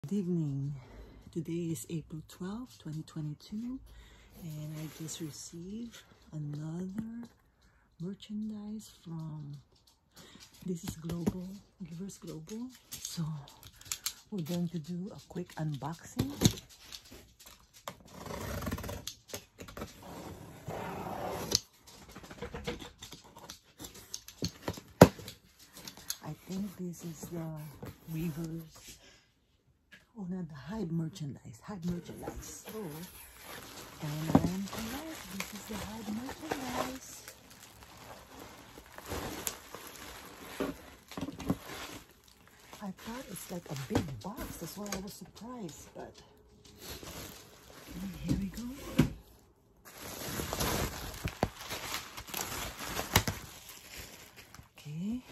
Good evening. Today is April 12th, 2022, and I just received another merchandise from This is Global, Givers Global. So we're going to do a quick unboxing. I think this is the Weavers. Oh, not the Hybe merchandise. Hybe merchandise. So, and I am correct. This is the Hybe merchandise. I thought it's like a big box. That's why I was surprised. But here we go. Okay.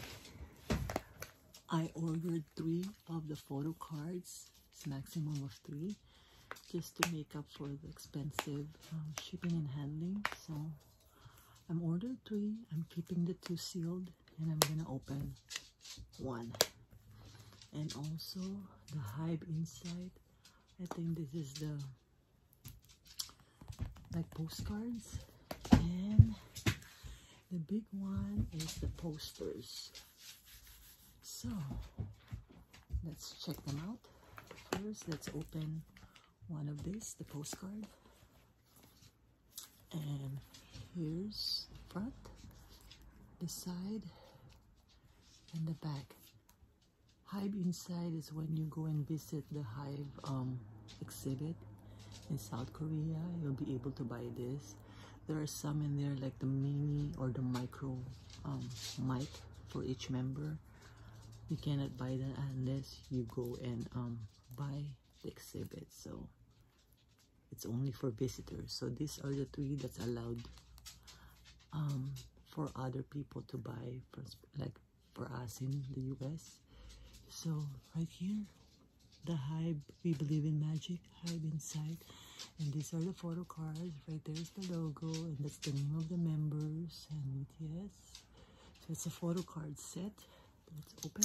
I ordered 3 of the photo cards. It's maximum of 3, just to make up for the expensive shipping and handling. So I'm ordered 3. I'm keeping the 2 sealed, and I'm gonna open 1. And also the Hybe inside. I think this is the like postcards, and the big one is the posters. So let's check them out. First, let's open one of these, the postcard. And here's the front, the side, and the back. Hybe inside is when you go and visit the Hybe exhibit in South Korea. You'll be able to buy this. There are some in there like the mini or the micro mic for each member. You cannot buy that unless you go and buy the exhibit. So it's only for visitors. So these are the 3 that's allowed for other people to buy, like for us in the US. So right here, the Hybe, We Believe in Magic, Hybe inside. And these are the photo cards. Right there's the logo, and that's the name of the members and BTS. So it's a photo card set. Let's open.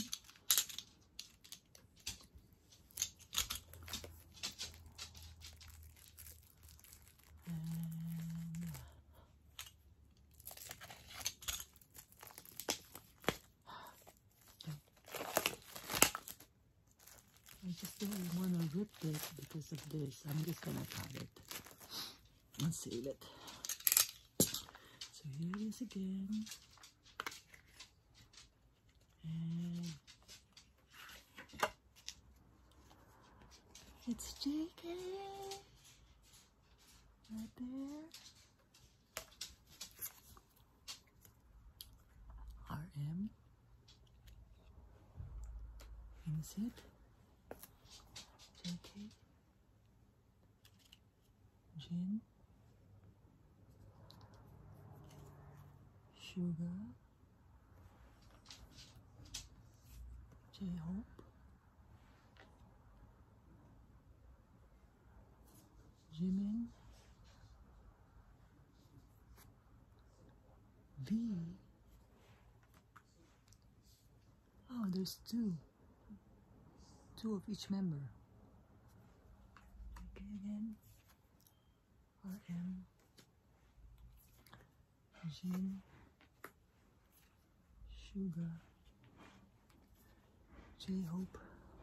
And I just don't want to rip it because of this. I'm just gonna cut it and save it. So here it is again. And it's JK right there. RM. And that's it. JK. Jin. Suga. J-Hope. Jimin. V. Oh, there's 2 of each member. Okay, again. RM. Jin. Suga. J-Hope.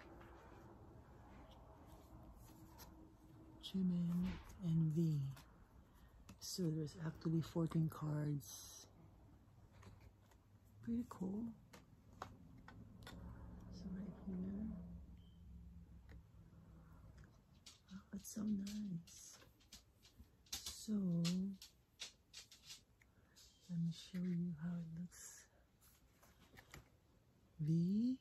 Jimin and V. So there's actually 14 cards. Pretty cool. So right here. Oh, it's so nice. So let me show you how it looks. V.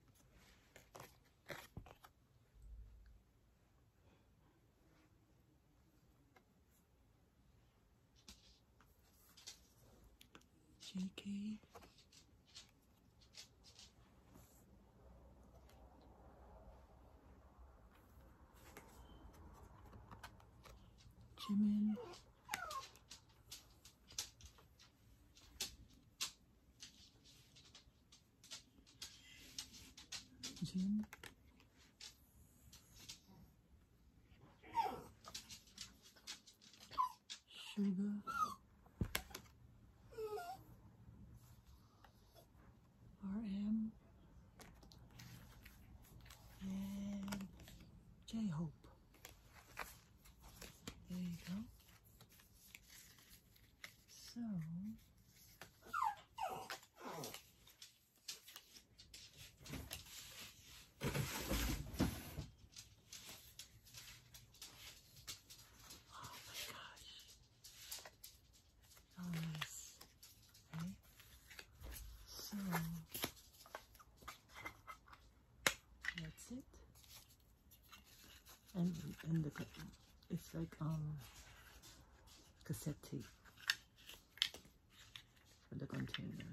JK. Jimin. Jin. Sugar, RM, and J-Hope. There you go. So, oh nice. Okay. So that's it. And the it's like cassette tape for the container.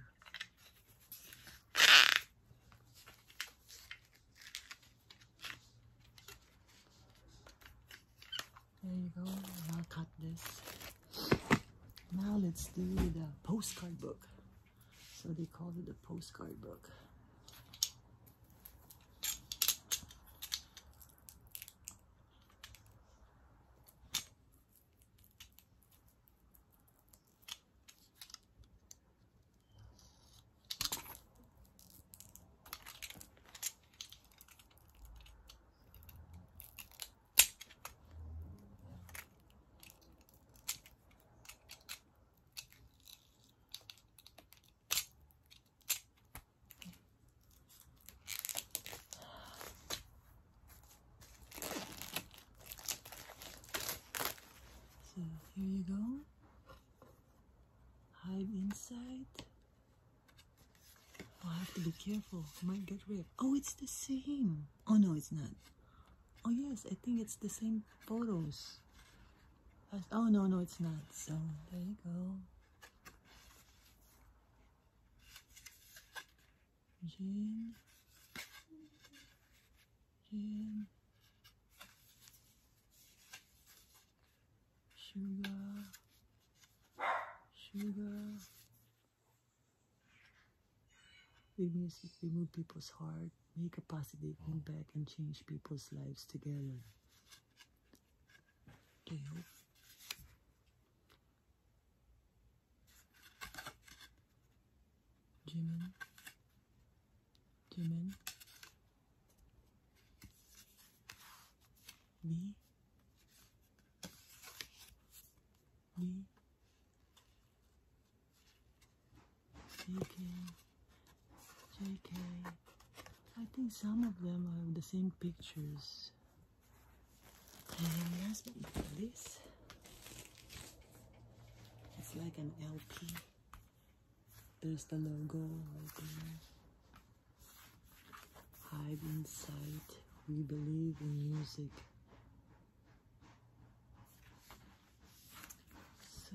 There you go. I'll cut this. Now let's do the postcard book. So they call it the postcard book. So here you go. Hide inside. Oh, I have to be careful. It might get ripped. Oh, it's the same. Oh, no, it's not. Oh, yes, I think it's the same photos. Oh, no, no, it's not. So, there you go. Gin. Gin. Sugar. Sugar. The music remove people's heart, make a positive impact, and change people's lives together. Okay, hope. Jimin. Jimin. V. V. JK. JK. I think some of them have the same pictures. And last but not least, it's like an LP. There's the logo right there. Hide inside. We believe in music. So,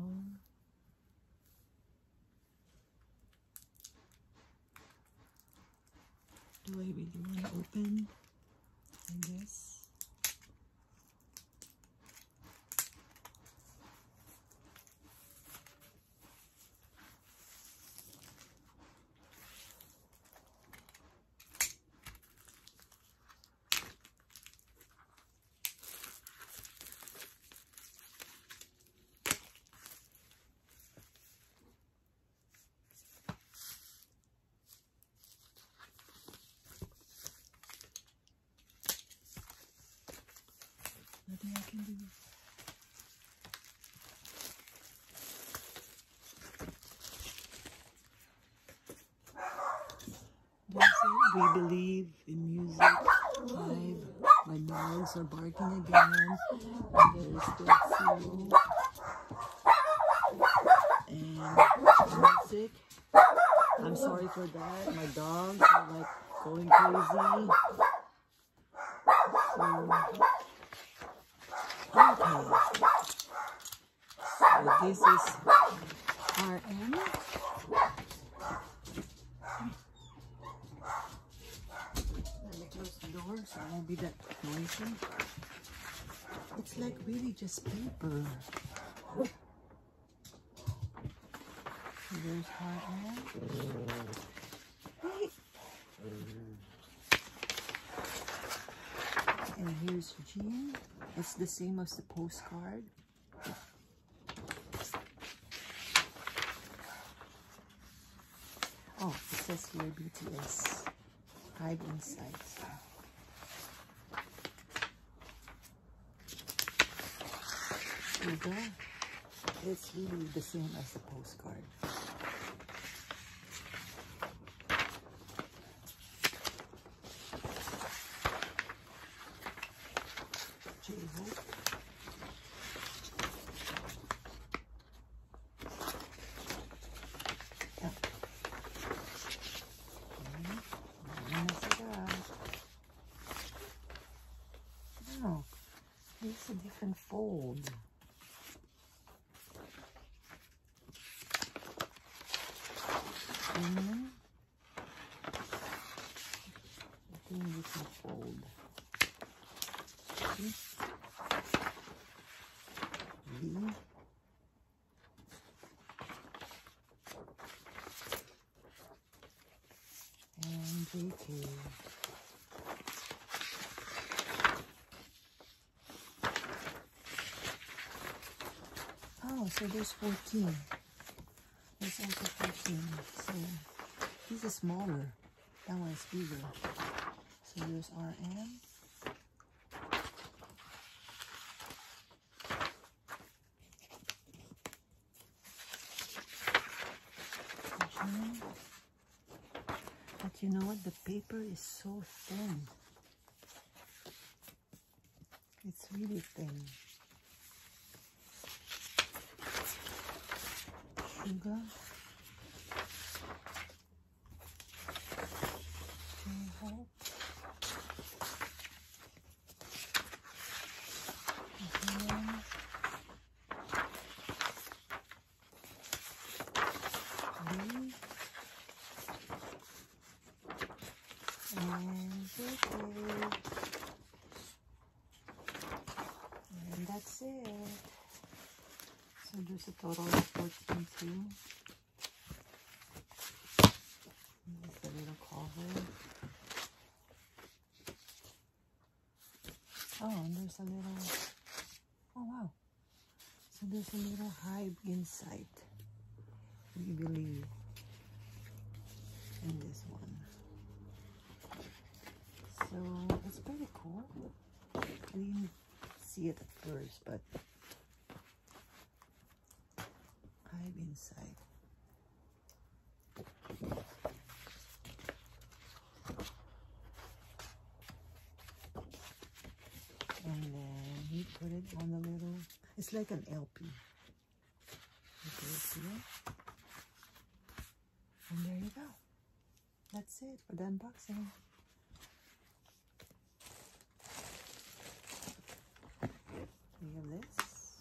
do I really want to open? I guess. Nothing I can do. That's it. We believe in music. My dogs are barking again. And there's the seal. And music. I'm sorry for that. My dogs are like going crazy. Okay. So this is RM. Let me close the door so it won't be that noisy. It's like really just paper. There's RM. And here's Jean. It's the same as the postcard. Oh, it says here BTS. Hive inside. Suga. It's really the same as the postcard. J-Hope. Oh, it's a different fold. And I think we can fold. See? V. And JK. Oh, so there's 14. There's also 14. So these are smaller. That one is bigger. So there's RM. But you know what? The paper is so thin. It's really thin. Suga. J-Hope. And that's it. So there's a total of 14 too. This is the little cover. Oh, and there's a little, oh wow. So there's a little hive inside, we believe, in this one. So it's pretty cool. We didn't see it at first, but hive inside. And then he put it on the little, it's like an LP. You put it here. And there you go. That's it for the unboxing. We have this.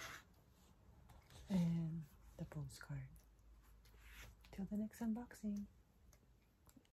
And the postcard. Till the next unboxing.